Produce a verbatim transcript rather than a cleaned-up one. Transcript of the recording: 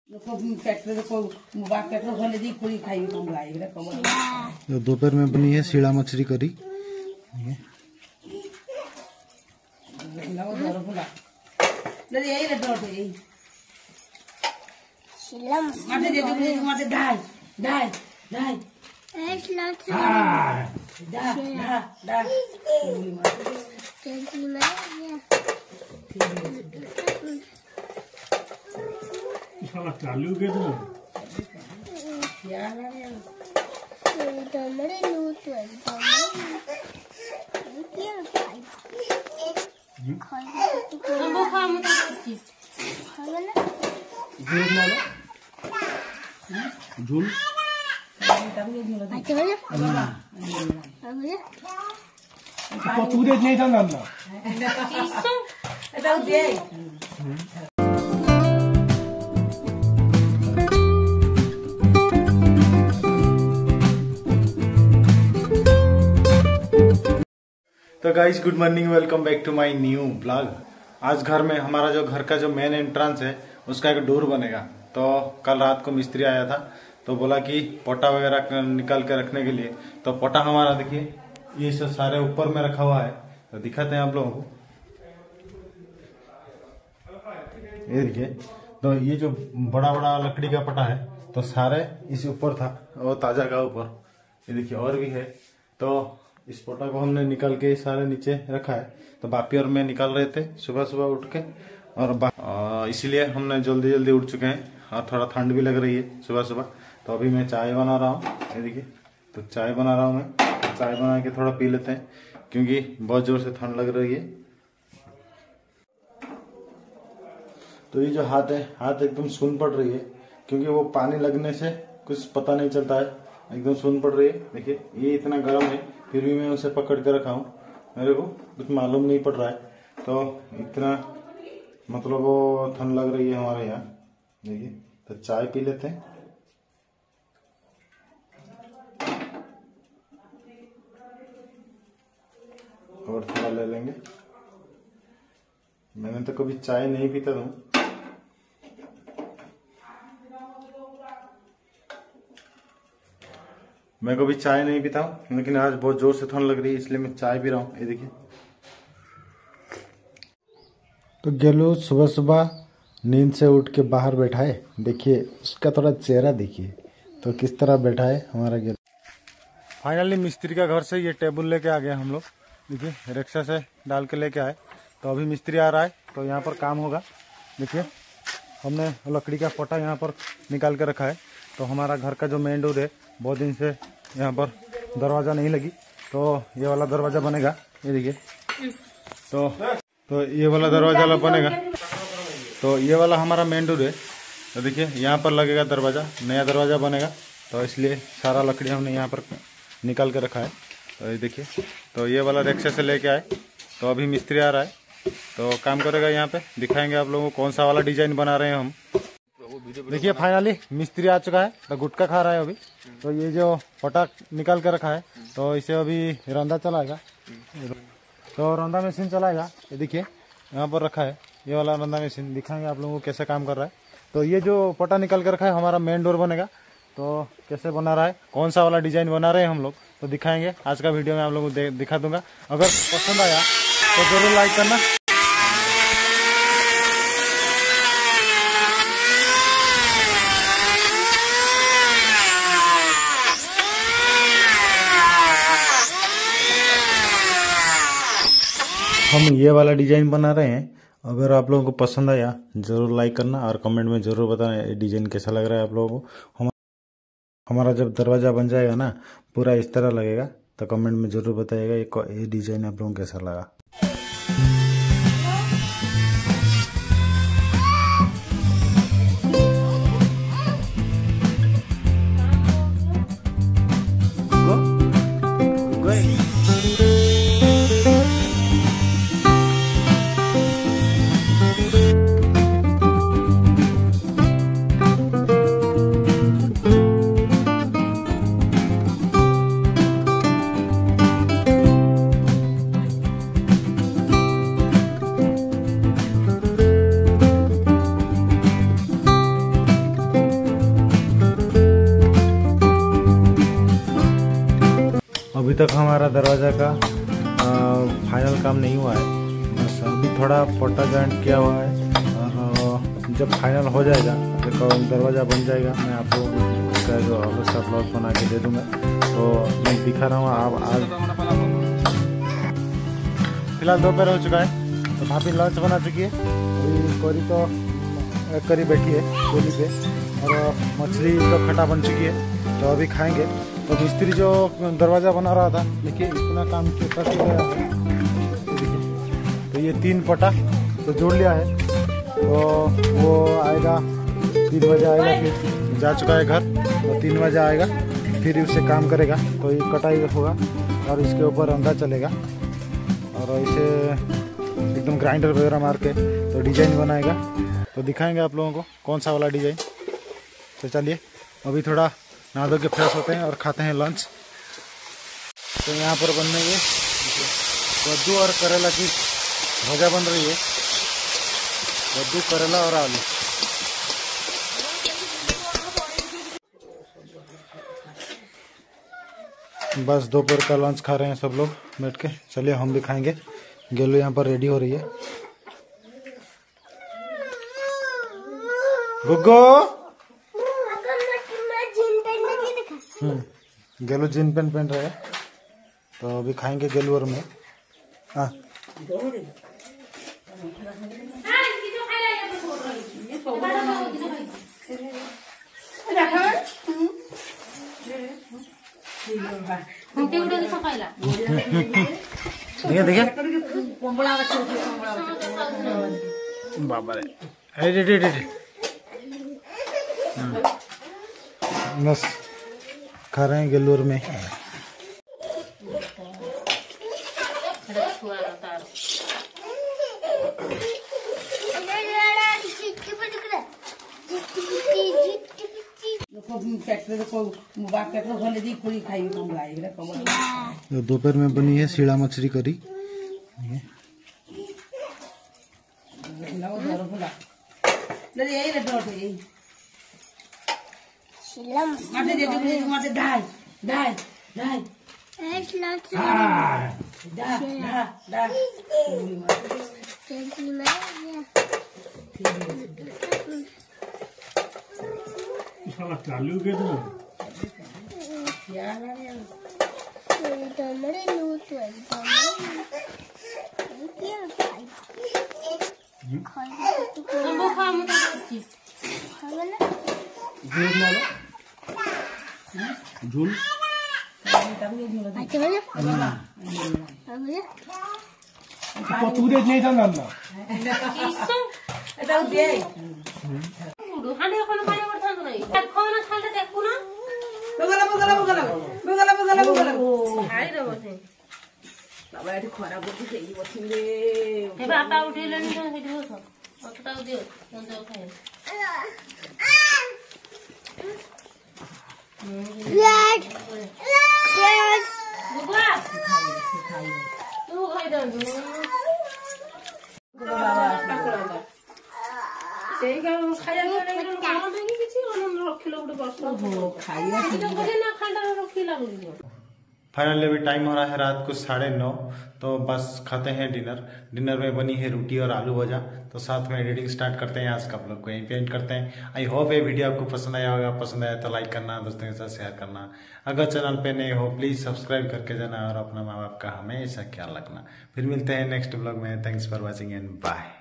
दोपहर में बनी है शीला मछली करी। चालू के तो झूल तूरे नहीं था ना तो guys good morning, welcome back to my new blog. आज घर में हमारा जो घर का जो मेन एंट्रेंस है उसका एक डोर बनेगा। तो कल रात को मिस्त्री आया था तो बोला कि पोटा वगैरह निकाल के रखने के लिए। तो पोटा हमारा देखिए ये सब सारे ऊपर में रखा हुआ है। तो दिखाते हैं आप लोगों को, ये देखिए। तो ये जो बड़ा बड़ा लकड़ी का पटा है तो सारे इस ऊपर था और ताजा का ऊपर ये देखिए और भी है। तो इस पोटा को हमने निकाल के सारे नीचे रखा है। तो बापी और मैं निकाल रहे थे सुबह सुबह उठ के, और इसीलिए हमने जल्दी जल्दी उठ चुके हैं और थोड़ा ठंड भी लग रही है सुबह सुबह। तो अभी मैं चाय बना रहा हूँ, ये देखिए। तो चाय बना रहा हूँ मैं, चाय बना के थोड़ा पी लेते हैं क्योंकि बहुत जोर से ठंड लग रही है। तो ये जो हाथ है, हाथ एकदम सुन पड़ रही है क्योंकि वो पानी लगने से कुछ पता नहीं चलता है, एकदम सुन पड़ रही है। देखिए ये इतना गर्म है फिर भी मैं उसे पकड़ के रखा हूँ, मेरे को कुछ मालूम नहीं पड़ रहा है। तो इतना मतलब वो ठंड लग रही है हमारे यहाँ, देखिए। तो चाय पी लेते हैं। और थोड़ा ले लेंगे। मैंने तो कभी चाय नहीं पीता था, मैं कभी चाय नहीं पीता हूँ, लेकिन आज बहुत जोर से ठंड लग रही है इसलिए मैं चाय पी रहा हूँ, ये देखिए। तो गेलू सुबह सुबह नींद से उठ के बाहर बैठा है, देखिए उसका थोड़ा चेहरा देखिए तो किस तरह बैठा है हमारा गेलू। फाइनली मिस्त्री का घर से ये टेबल लेके आ गए हम लोग, देखिए रिक्शा से डाल के लेके आए। तो अभी मिस्त्री आ रहा है तो यहाँ पर काम होगा। देखिए हमने लकड़ी का पोटा यहाँ पर निकाल के रखा है। तो हमारा घर का जो मेन डोर है बहुत दिन से यहाँ पर दरवाज़ा नहीं लगी, तो ये वाला दरवाज़ा बनेगा, ये देखिए। तो तो ये वाला दरवाज़ा बनेगा। तो ये वाला हमारा मेन डोर है। तो देखिए यहाँ पर लगेगा दरवाज़ा, नया दरवाज़ा बनेगा। तो इसलिए सारा लकड़ी हमने यहाँ पर निकाल के रखा है। तो ये देखिए, तो ये वाला रिक्शा से लेके आए। तो अभी मिस्त्री आ रहा है तो काम करेगा यहाँ पे, दिखाएंगे आप लोगों को कौन सा वाला डिजाइन बना रहे हैं हम। देखिए फाइनली मिस्त्री आ चुका है, तो गुटखा खा रहा है अभी। तो ये जो पटा निकाल के रखा है तो इसे अभी रंधा चलाएगा। तो रंधा मशीन चलाएगा, ये देखिए यहाँ पर रखा है ये वाला रंधा मशीन, दिखाएंगे आप लोगों को कैसे काम कर रहा है। तो ये जो पटा निकाल के रखा है हमारा मेन डोर बनेगा। तो कैसे बना रहा है, कौन सा वाला डिजाइन बना रहे हैं हम लोग, तो दिखाएंगे आज का वीडियो में आप लोगों को दिखा दूंगा। अगर पसंद आया तो जरूर लाइक करना। हम ये वाला डिजाइन बना रहे हैं, अगर आप लोगों को पसंद आया जरूर लाइक करना और कमेंट में जरूर बताना ये डिजाइन कैसा लग रहा है आप लोगों को। हम हमारा जब दरवाज़ा बन जाएगा ना पूरा इस तरह लगेगा, तो कमेंट में जरूर बताइएगा ये डिजाइन आप लोगों को कैसा लगा। तक हमारा दरवाज़ा का फाइनल काम नहीं हुआ है, बस अभी थोड़ा पट्टा जॉइंट किया हुआ है। और जब फाइनल हो जाएगा तो दरवाज़ा बन जाएगा, मैं आपको उसका जो अवस्था ब्लॉग बना के दे दूँगा। तो मैं दिखा रहा हूँ आप आज फिलहाल दोपहर हो चुका है, तो भाभी लंच बना चुकी है। अभी कोरी तो करी बैठी है चूल्ही पे, और मछली तो खटा बन चुकी है, तो अभी खाएंगे। तो मिस्त्री जो दरवाज़ा बना रहा था, देखिए इतना काम कर गया। तो ये तीन पटा तो जोड़ लिया है, तो वो आएगा तीन बजे आएगा, फिर जा चुका है घर, तो तीन बजे आएगा फिर उससे काम करेगा। तो ये कटाई होगा और इसके ऊपर रंगा चलेगा, और इसे एकदम ग्राइंडर वगैरह मार के तो डिजाइन बनाएगा। तो दिखाएंगे आप लोगों को कौन सा वाला डिजाइन। तो चलिए अभी थोड़ा नहा धो के फ्रेश होते हैं और खाते हैं लंच। तो यहाँ पर बनने ये कद्दू और करेला की भजा बन रही है, कद्दू करेला और आलू। बस दोपहर का लंच खा रहे हैं सब लोग बैठ के। चलिए हम भी खाएंगे। गेलू यहाँ पर रेडी हो रही है। गुग्गो, हम्म गेलू जीन पेंट पहन रहे हैं, तो अभी खाएंगे गेलू और मैं। हाँ देखिए देखिए बाबा रे, बस खा रहे हैं गेलूर में। दोपहर में बनी है सीड़ा मछली करी। चालू के तो झूल तूरे नहीं जाना ना এটা দে হানি এখন পানি করতে নাই ফোন খালতে দেখু না বগলা বগলা বগলা বগলা বগলা বগলা হাই রে বসে বাবা এটি খরা বসে সেই বসে রে এবা আটা উঠিলেনি না সেটি বসো অতটাও দিও কোন যাও খাই রেড রেড বুবা খাই খাই তু খাই দাও বাবা টাকলা সেই কারণ খাইয়া গেলে গরম হয়ে গেছে অনন রখিলো ଗୋଟେ ବର୍ଷ ଖାଇବା এটা বলে না খান্ডা রখিলা বলি। फाइनली अभी टाइम हो रहा है रात को साढ़े नौ, तो बस खाते हैं डिनर। डिनर में बनी है रोटी और आलू भजा। तो साथ में एडिटिंग स्टार्ट करते हैं। आज का ब्लॉग को यहीं पे एंड करते हैं। आई होप ये वीडियो आपको पसंद आया होगा। पसंद आया तो लाइक करना, दोस्तों के साथ शेयर करना। अगर चैनल पे नए हो प्लीज़ सब्सक्राइब करके जाना और अपना माँ बाप का हमेशा ख्याल रखना। फिर मिलते हैं नेक्स्ट ब्लॉग में। Thanks for watching and bye.